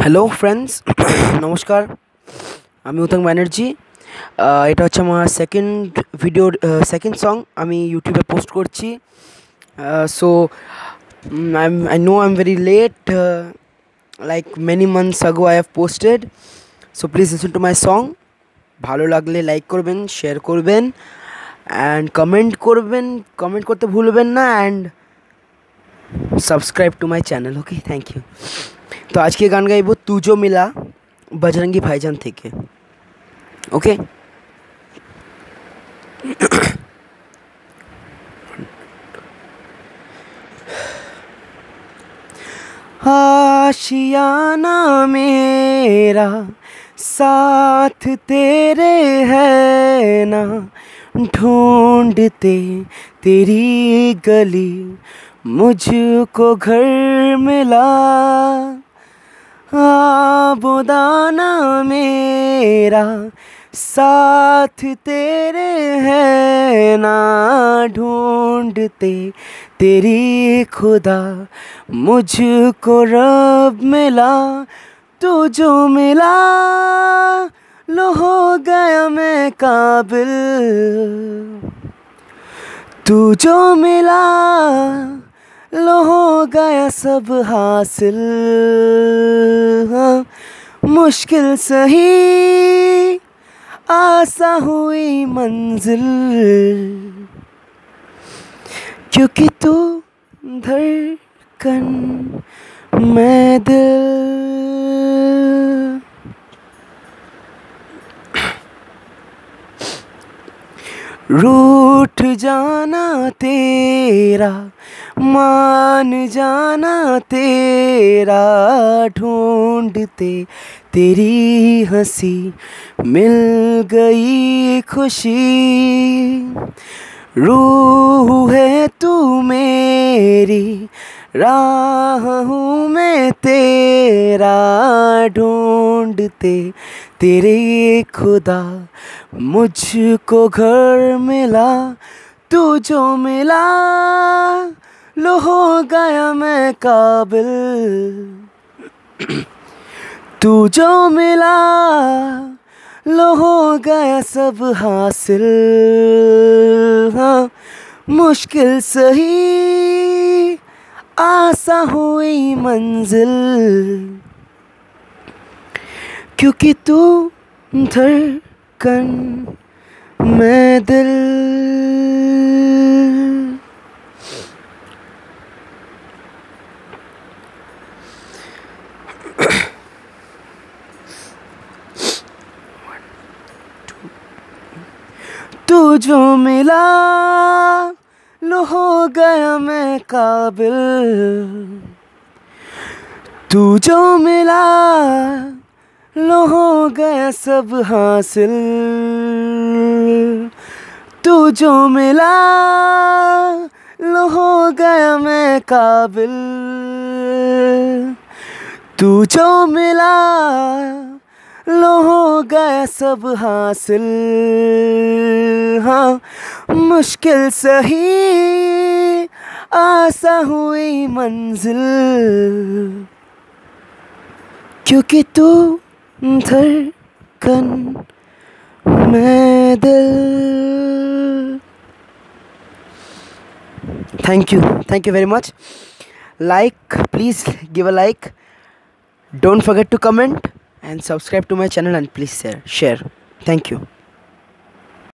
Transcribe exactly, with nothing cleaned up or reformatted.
Hello friends, নমস্কার। আমি উতাঙ্ক ব্যানার্জি। আহ, এটা হচ্ছে আমার সেকেন্ড ভিডিওর সেকেন্ড সং আমি ইউটিউবে পোস্ট করছি। So I I know I am very late, like many months ago I have posted. So please listen to my song. ভালো লাগলে লাইক করবেন, শেয়ার করবেন অ্যান্ড কমেন্ট করবেন, কমেন্ট করতে ভুলবেন না, and subscribe to my channel. Okay, thank you. তো আজকে গান গাইব তুজো মিলা বজরঙ্গি ভাইজান থেকে। ওকে, आशियाना मेरा साथ तेरे है ना, ढूंढते तेरी गली मुझको घर मिला। आबोदाना मेरा साथ तेरे है ना, ढूंढते तेरी खुदा मुझको रब मिला। तू जो मिला लो हो गया मैं काबिल, तू जो मिला लो हो गया सब हासिल। हाँ, मुश्किल सही आसा हुई मंजिल, क्योंकि तू धड़कन मैं दिल। रूठ जाना तेरा, मान जाना तेरा, ढूंढते तेरी हंसी मिल गई खुशी। रूह है तू मेरी, राह हूँ मैं तेरा, ढूंढते तेरे खुदा मुझको घर मिला। तू जो मिला लो हो गया मैं काबिल, तू जो मिला लो हो गया सब हासिल। हाँ, मुश्किल सही आसा हुई मंजिल, क्योंकि तू धड़कन मैं दिल। तू जो मिला लो हो गया मैं काबिल, तू जो मिला लो हो गया सब हासिल। तू जो मिला लो हो गया मैं काबिल, तू जो मिला लो हो गया सब हासिल। हाँ, मुश्किल सही आसा हुई मंजिल, क्योंकि तू धड़कन मैं दिल। Thank you, thank you very much. Like, please give a like. Don't forget to comment and subscribe to my channel, and please share. Share. Thank you.